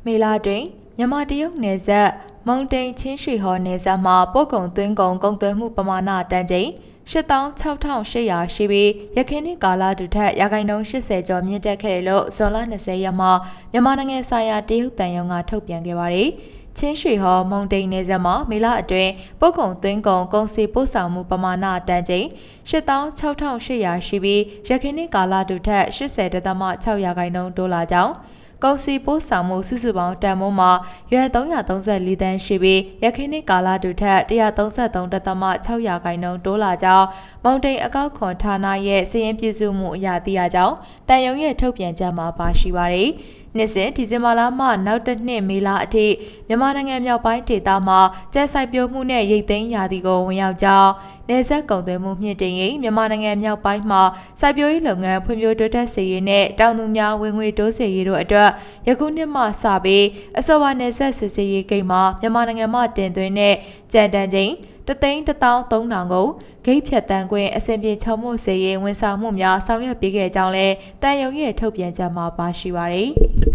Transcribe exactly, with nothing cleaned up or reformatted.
မေလာတွင်မြန်မာတရုတ်နယ်စပ်မုံတိန်ချင်းရွှေဟော်နယ်စပ်မှာပို့ကုန်သွင်းကုန်ကုန်သွယ်မှုပမာဏတန်ချိန်ရှစ်သောင်းခြောက်ထောင်ရှစ်ရာရှိပြီးရခိုင်နှစ်ကာလတူထက်ရာခိုင်နှုန်းရှစ်ဆယ်ကျော်မြင့်တက်ခဲ့တယ်လို့ဇွန်လ၂၀ရက်မှာမြန်မာနိုင်ငံဆိုင်ရာတရုတ်တန်ယုံကထုတ်ပြန်ခဲ့ပါတယ်။ချင်းရွှေဟော်မုံတိန်နယ်စပ်မှာမေလအတွင်းပို့ကုန်သွင်းကုန်ကုန်စည်ပို့ဆောင်မှုပမာဏတန်ချိန်ရှစ်သောင်းခြောက်ထောင်ရှစ်ရာရှိပြီးရခိုင်နှစ်ကာလတူထက်ရှစ်ဆယ်ဒသမ၆ရာခိုင်နှုန်းတိုးလာကြောင်းကုန်စည်ပို့ဆောင်မှုစုစုပေါင်းတန်ဖိုးမှာရွယ်သုံးရာသုံးဆယ်လေးသန်းရှိပြီးရခိုင်နှစ်ကာလတူထက်တစ်ရာသုံးဆယ်သုံးဒသမ၆ရာခိုင်နှုန်းတိုးလာကြောင်းမုံတိန်အကောက်ခွန်ဌာနရဲ့စည်ရင်းပြုစုမှုအရာသိရကြောင်းတန်ယုံရဲ့ထုတ်ပြန်ချက်မှာပါရှိပါတယ်။နှစ်စဉ်ဒီဇင်ဘာလမှနောက်တစ်နှစ်မေလအထိမြန်မာနိုင်ငံမြောက်ပိုင်းဒေသမှာကျန်းစိုက်ပျိုးမှုနဲ့ရိတ်သိမ်းရာသီကိုဝင်ရောက်ကြောင်းနယ်စပ်ကုန်သွယ်မှုမြင့်တင်ရေးမြန်မာနိုင်ငံမြောက်ပိုင်းမှာစိုက်ပျိုးရေးလုပ်ငန်းဖွံ့ဖြိုးတိုးတက်စေရေးနဲ့တောင်သူများဝင်ငွေတိုးစေရေးတို့အတွက်ယခုနှစ်မှစပြီးအစောပိုင်းနယ်စပ်စစ်ဆေးရေးဂိတ်မှာမြန်မာနိုင်ငံမှတင်သွင်းတဲ့ကြံတန်ချိန်တသိန်းတစ်သောင်းသုံးထောင်ကိုဂိတ်ဖြတ်တန်းခွင့်အစဉ်ပြေချုံမှုစေရေးဝန်ဆောင်မှုများဆောင်ရွက်ပေးခဲ့ကြောင်းလဲတန်ယုံရဲ့ထုတ်ပြန်ချက်မှာပါရှိပါတယ်။